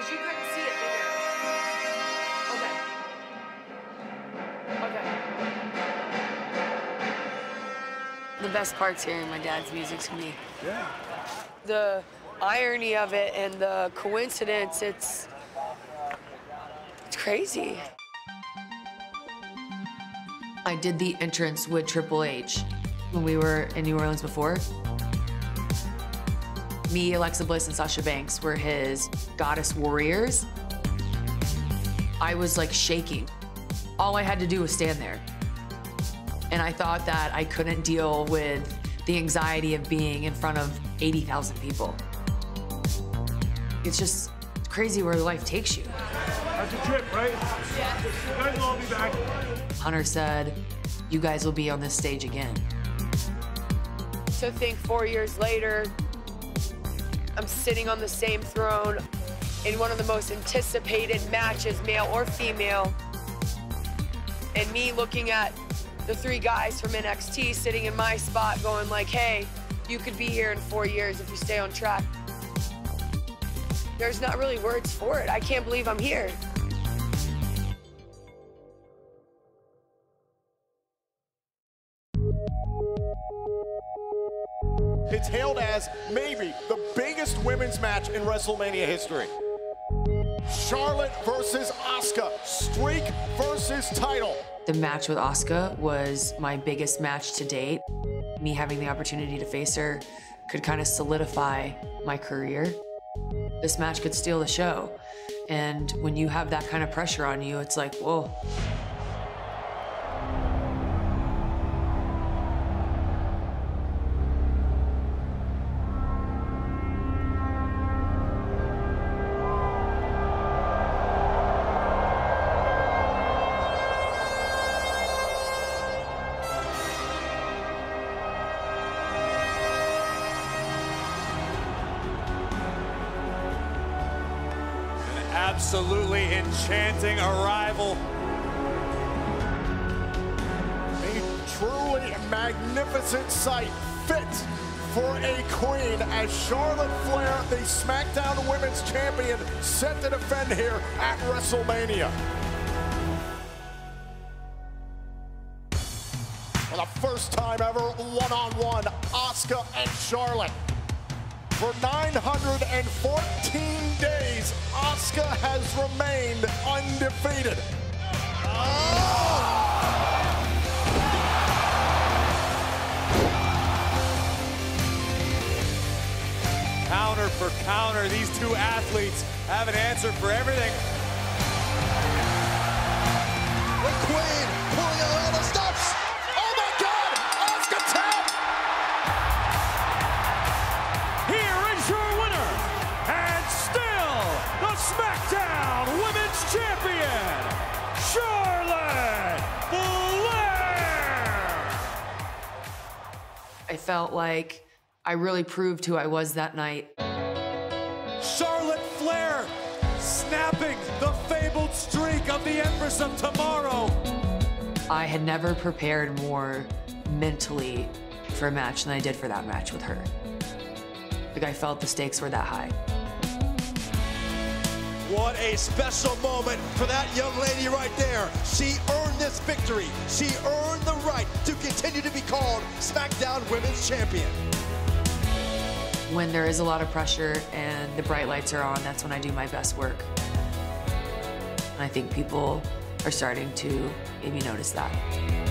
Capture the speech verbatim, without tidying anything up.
Because you couldn't see it bigger. Okay. Okay. The best part's hearing my dad's music to me. Yeah. The irony of it and the coincidence, it's, it's crazy. I did the entrance with Triple H when we were in New Orleans before. Me, Alexa Bliss, and Sasha Banks were his goddess warriors. I was like shaking. All I had to do was stand there. And I thought that I couldn't deal with the anxiety of being in front of eighty thousand people. It's just crazy where life takes you. That's a trip, right? Yes. You guys will all be back. Hunter said, you guys will be on this stage again. To think four years later, I'm sitting on the same throne in one of the most anticipated matches, male or female, and me looking at the three guys from N X T sitting in my spot going like, hey, you could be here in four years if you stay on track. There's not really words for it. I can't believe I'm here. It's hailed as maybe the biggest women's match in WrestleMania history. Charlotte versus Asuka, streak versus title. The match with Asuka was my biggest match to date. Me having the opportunity to face her could kind of solidify my career. This match could steal the show. And when you have that kind of pressure on you, it's like, whoa. Absolutely enchanting arrival. A truly magnificent sight, fit for a queen, as Charlotte Flair, the SmackDown Women's Champion, set to defend here at WrestleMania. For the first time ever, one-on-one, Asuka and Charlotte. For nine hundred fourteen days, Asuka has remained undefeated. Oh! Counter for counter, these two athletes have an answer for everything. The Queen pulling out all the stops. Oh my God! Asuka tap! SmackDown Women's Champion, Charlotte Flair! I felt like I really proved who I was that night. Charlotte Flair snapping the fabled streak of the Empress of Tomorrow. I had never prepared more mentally for a match than I did for that match with her. Like, I felt the stakes were that high. What a special moment for that young lady right there. She earned this victory. She earned the right to continue to be called SmackDown Women's Champion. When there is a lot of pressure and the bright lights are on, that's when I do my best work. And I think people are starting to maybe notice that.